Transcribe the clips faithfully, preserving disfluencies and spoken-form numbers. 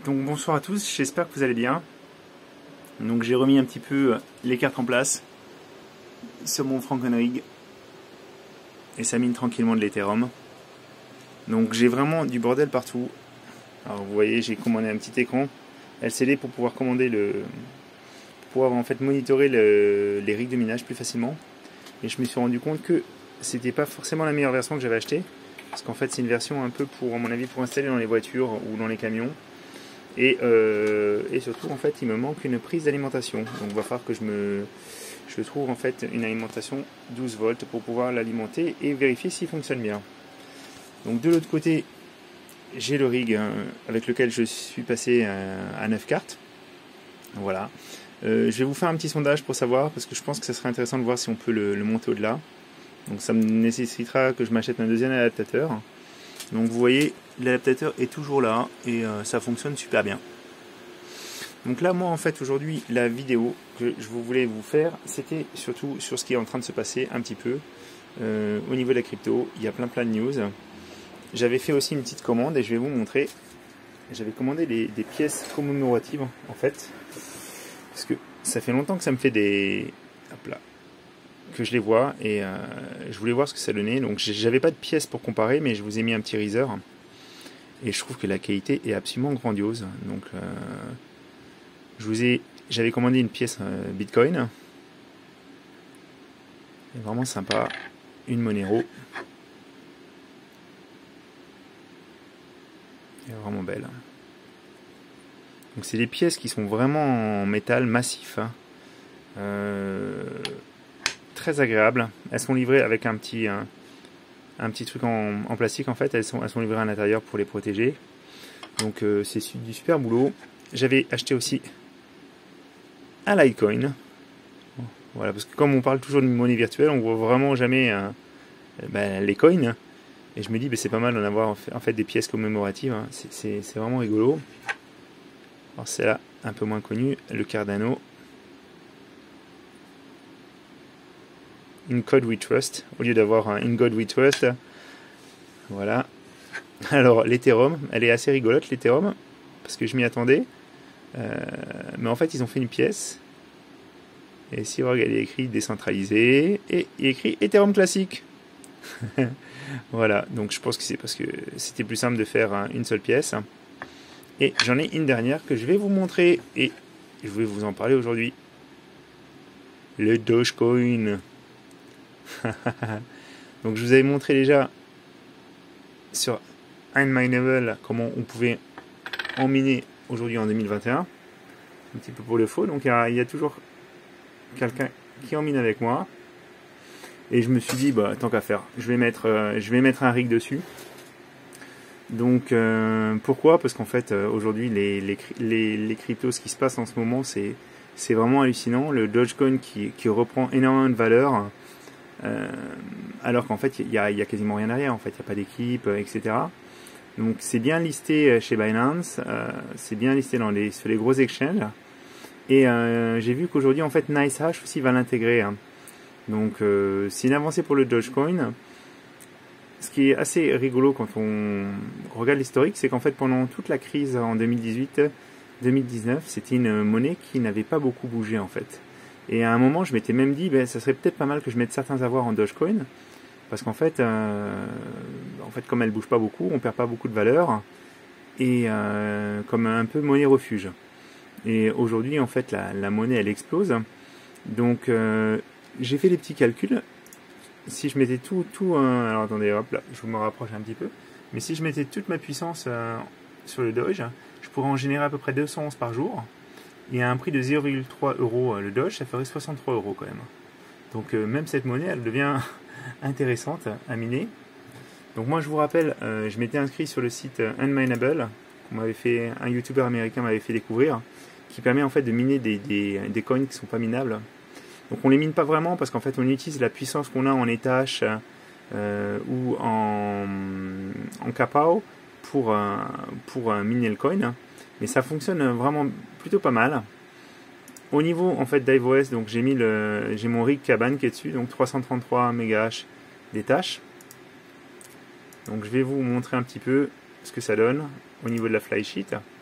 Donc bonsoir à tous, j'espère que vous allez bien. Donc j'ai remis un petit peu les cartes en place sur mon Frankenrig et ça mine tranquillement de l'Ethereum. Donc j'ai vraiment du bordel partout. Alors vous voyez, j'ai commandé un petit écran L C D pour pouvoir commander le, pour pouvoir en fait monitorer le, les rigs de minage plus facilement. Et je me suis rendu compte que c'était pas forcément la meilleure version que j'avais achetée, parce qu'en fait c'est une version un peu pour, à mon avis, pour installer dans les voitures ou dans les camions. Et, euh, et surtout en fait il me manque une prise d'alimentation, donc il va falloir que je me je trouve en fait une alimentation douze volts pour pouvoir l'alimenter et vérifier s'il fonctionne bien. Donc de l'autre côté j'ai le rig hein, avec lequel je suis passé à, à neuf cartes. Voilà. Euh, je vais vous faire un petit sondage pour savoir, parce que je pense que ça serait intéressant de voir si on peut le, le monter au-delà. Donc ça me nécessitera que je m'achète un deuxième adaptateur. Donc vous voyez, l'adaptateur est toujours là et euh, ça fonctionne super bien. Donc là, moi en fait aujourd'hui, la vidéo que je voulais vous faire, c'était surtout sur ce qui est en train de se passer un petit peu euh, au niveau de la crypto. Il y a plein plein de news. J'avais fait aussi une petite commande et je vais vous montrer. J'avais commandé des, des pièces commémoratives en fait, parce que ça fait longtemps que ça me fait des... Hop là. Que je les vois et euh, je voulais voir ce que ça donnait. Donc j'avais pas de pièces pour comparer, mais je vous ai mis un petit riser et je trouve que la qualité est absolument grandiose. Donc euh, je vous ai j'avais commandé une pièce euh, Bitcoin, c'est vraiment sympa, une Monero, elle est vraiment belle. Donc c'est des pièces qui sont vraiment en métal massif, hein. euh, très agréables. Elles sont livrées avec un petit un, un petit truc en, en plastique en fait. Elles sont elles sont livrées à l'intérieur pour les protéger. Donc euh, c'est du super boulot. J'avais acheté aussi un Litecoin. Voilà, parce que comme on parle toujours de monnaie virtuelle, on voit vraiment jamais euh, ben, les coins. Et je me dis ben, c'est pas mal d'en avoir en fait, en fait des pièces commémoratives. Hein. C'est vraiment rigolo. Alors c'est là un peu moins connu, le Cardano. In God We Trust, au lieu d'avoir un In God We Trust. Voilà. Alors, l'Ethereum, elle est assez rigolote, l'Ethereum, parce que je m'y attendais. Euh, mais en fait, ils ont fait une pièce. Et si vous regardez, il est écrit décentralisé. Et il est écrit Ethereum classique. Voilà, donc je pense que c'est parce que c'était plus simple de faire une seule pièce. Et j'en ai une dernière que je vais vous montrer. Et je vais vous en parler aujourd'hui. Le Dogecoin. Donc je vous avais montré déjà sur Unminable comment on pouvait en miner aujourd'hui en deux mille vingt et un, un petit peu pour le faux. Donc il y a, il y a toujours quelqu'un qui en mine avec moi et je me suis dit bah tant qu'à faire, je vais mettre euh, je vais mettre un rig dessus. Donc euh, pourquoi? Parce qu'en fait euh, aujourd'hui les, les, les, les cryptos, ce qui se passe en ce moment, c'est c'est vraiment hallucinant. Le Dogecoin qui, qui reprend énormément de valeur. Euh, alors qu'en fait il y, y a quasiment rien derrière, en fait il n'y a pas d'équipe, et cetera. Donc c'est bien listé chez Binance, euh, c'est bien listé dans les, sur les gros exchanges, et euh, j'ai vu qu'aujourd'hui en fait NiceHash aussi va l'intégrer, hein. Donc euh, c'est une avancée pour le Dogecoin. Ce qui est assez rigolo quand on regarde l'historique, c'est qu'en fait pendant toute la crise en deux mille dix-huit deux mille dix-neuf, c'était une monnaie qui n'avait pas beaucoup bougé en fait. Et à un moment, je m'étais même dit, ben, ça serait peut-être pas mal que je mette certains avoirs en Dogecoin, parce qu'en fait, euh, en fait, comme elle bouge pas beaucoup, on perd pas beaucoup de valeur, et euh, comme un peu monnaie refuge. Et aujourd'hui, en fait, la, la monnaie, elle explose. Donc, euh, j'ai fait des petits calculs. Si je mettais tout, tout, euh, alors attendez, hop là, je me rapproche un petit peu. Mais si je mettais toute ma puissance euh, sur le Doge, je pourrais en générer à peu près deux cent onze par jour. Et à un prix de zéro virgule trois euros le Doge, ça ferait soixante-trois euros quand même. Donc euh, même cette monnaie, elle devient intéressante à miner. Donc moi je vous rappelle, euh, je m'étais inscrit sur le site Unminable, qu'on m'avait fait, un YouTuber américain m'avait fait découvrir, qui permet en fait de miner des, des, des coins qui ne sont pas minables. Donc on les mine pas vraiment parce qu'en fait on utilise la puissance qu'on a en Ethash euh, ou en, en Kapao pour, euh, pour euh, miner le coin. Mais ça fonctionne vraiment plutôt pas mal. Au niveau en fait d'IveOS, donc j'ai mis le j'ai mon rig Cabane qui est dessus, donc trois cent trente-trois mégahash d'Ethash. Donc je vais vous montrer un petit peu ce que ça donne au niveau de la flysheet.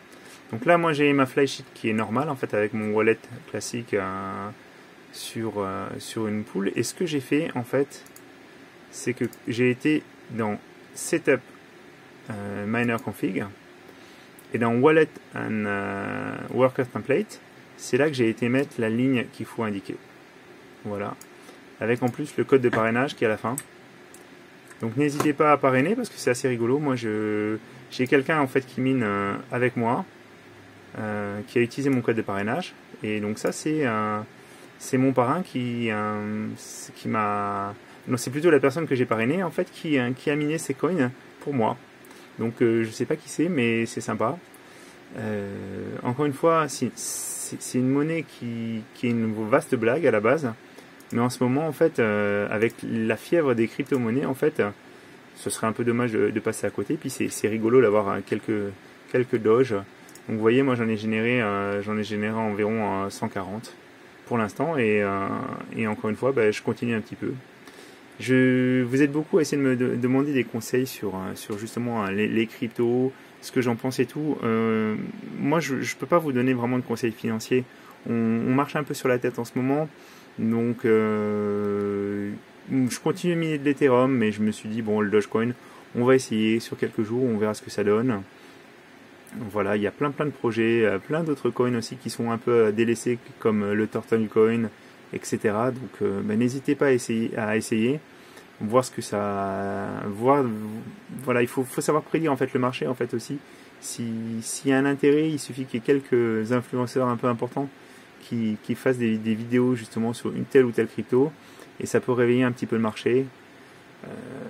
Donc là, moi, j'ai ma flysheet qui est normale, en fait, avec mon wallet classique euh, sur, euh, sur une pool. Et ce que j'ai fait, en fait, c'est que j'ai été dans Setup euh, Miner Config et dans Wallet and euh, Worker Template. C'est là que j'ai été mettre la ligne qu'il faut indiquer. Voilà. Avec en plus le code de parrainage qui est à la fin. Donc n'hésitez pas à parrainer parce que c'est assez rigolo. Moi, je j'ai quelqu'un en fait qui mine euh, avec moi, euh, qui a utilisé mon code de parrainage. Et donc ça, c'est euh, c'est mon parrain qui euh, qui m'a. Non, c'est plutôt la personne que j'ai parrainée en fait qui euh, qui a miné ces coins pour moi. Donc euh, je sais pas qui c'est, mais c'est sympa. Euh, encore une fois, c'est c'est une monnaie qui qui est une vaste blague à la base. Mais en ce moment, en fait, euh, avec la fièvre des crypto-monnaies, en fait, euh, ce serait un peu dommage de, de passer à côté. Puis c'est rigolo d'avoir euh, quelques quelques doges. Donc vous voyez, moi j'en ai généré, euh, j'en ai généré environ euh, cent quarante pour l'instant. Et, euh, et encore une fois, bah, je continue un petit peu. Je, vous êtes beaucoup à essayer de me de, demander des conseils sur euh, sur justement euh, les, les cryptos, ce que j'en pense et tout. Euh, moi, je ne peux pas vous donner vraiment de conseils financiers. On, on marche un peu sur la tête en ce moment. Donc, euh, je continue à miner de l'Ethereum, mais je me suis dit, bon, le Dogecoin, on va essayer sur quelques jours, on verra ce que ça donne. Voilà, il y a plein plein de projets, plein d'autres coins aussi qui sont un peu délaissés, comme le Turtle Coin, et cetera. Donc, euh, ben, n'hésitez pas à essayer, à essayer, voir ce que ça, voir, voilà, il faut, faut savoir prédire en fait le marché en fait aussi. Si, s'il y a un intérêt, il suffit qu'il y ait quelques influenceurs un peu importants qui, qui fassent des, des vidéos justement sur une telle ou telle crypto et ça peut réveiller un petit peu le marché. Euh,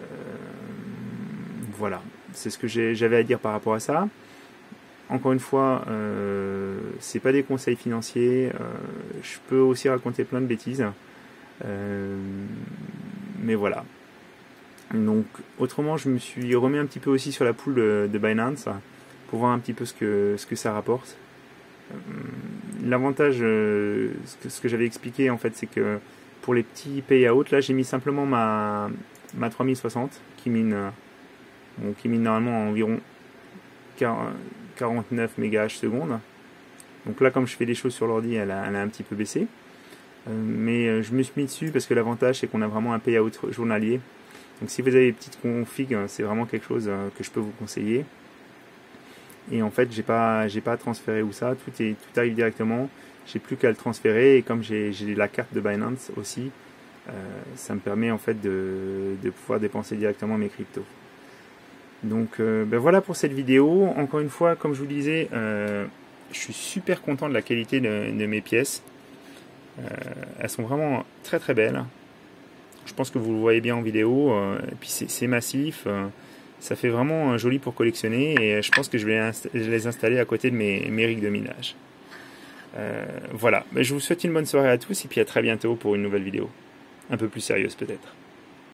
voilà, c'est ce que j'avais à dire par rapport à ça. Encore une fois, euh, c'est pas des conseils financiers. Euh, je peux aussi raconter plein de bêtises, euh, mais voilà. Donc, autrement, je me suis remis un petit peu aussi sur la pool de, de Binance pour voir un petit peu ce que ce que ça rapporte. L'avantage, euh, ce que, ce que j'avais expliqué en fait, c'est que pour les petits payouts, là j'ai mis simplement ma, ma trois mille soixante qui mine, bon, qui mine normalement environ quarante-neuf mégas seconde. Donc là, comme je fais des choses sur l'ordi, elle a, elle a un petit peu baissé. Euh, mais euh, je me suis mis dessus parce que l'avantage c'est qu'on a vraiment un payout journalier. Donc si vous avez des petites configs, c'est vraiment quelque chose euh, que je peux vous conseiller. Et en fait, j'ai pas, j'ai pas à transférer où ça, tout est, tout arrive directement. J'ai plus qu'à le transférer et comme j'ai, j'ai la carte de Binance aussi, euh, ça me permet en fait de, de pouvoir dépenser directement mes cryptos. Donc, euh, ben voilà pour cette vidéo. Encore une fois, comme je vous disais, euh, je suis super content de la qualité de, de mes pièces. Euh, elles sont vraiment très très belles. Je pense que vous le voyez bien en vidéo. Euh, et puis c'est massif. Euh, Ça fait vraiment joli pour collectionner et je pense que je vais les installer à côté de mes, mes rigs de minage. Euh, voilà, je vous souhaite une bonne soirée à tous et puis à très bientôt pour une nouvelle vidéo. Un peu plus sérieuse peut-être.